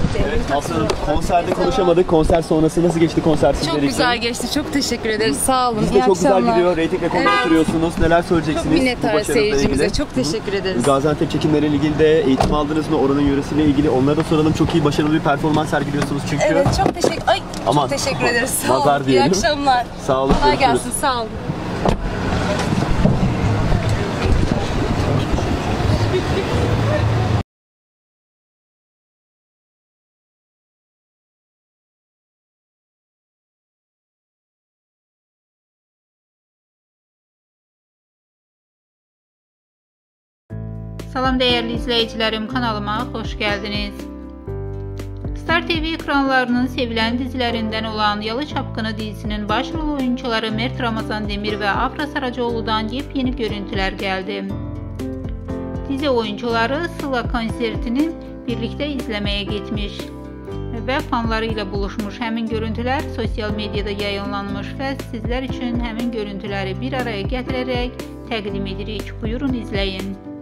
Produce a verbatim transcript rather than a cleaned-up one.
Evet, aslında konserde konuşamadık. Konser sonrası nasıl geçti konser sizler Çok için? güzel geçti. Çok teşekkür ederiz. Sağ olun. Biz de İyi çok akşamlar. güzel gidiyor. Reyting rekorları Evet. kırıyorsunuz. Neler söyleyeceksiniz? Çok minnettarız bu seyircimize. ilgili? Çok teşekkür ederiz. Gaziantep çekimleriyle ilgili de eğitim aldınız mı? Oranın yöresiyle ilgili. Onlara da soralım. Çok iyi, başarılı bir performans sergiliyorsunuz çünkü. Evet, çok teşekkür Ay, Aman. çok teşekkür ederiz. Sağ olun. Nazar İyi diyelim. akşamlar. Sağ olun. Kolay Görüşürüz. gelsin. Sağ olun. Salam değerli izleyicilerim, kanalıma hoş geldiniz. Star T V ekranlarının sevilen dizilerinden olan Yalı Çapkını dizisinin başrol oyuncuları Mert Ramazan Demir ve Afra Saracoğlu'dan yepyeni görüntüler geldi. Dizi oyuncuları Sıla konsertini birlikte izlemeye gitmiş ve fanlarıyla buluşmuş. Həmin görüntüler sosyal medyada yayınlanmış ve sizler için həmin görüntüleri bir araya getirerek təqdim edirik. Buyurun izleyin.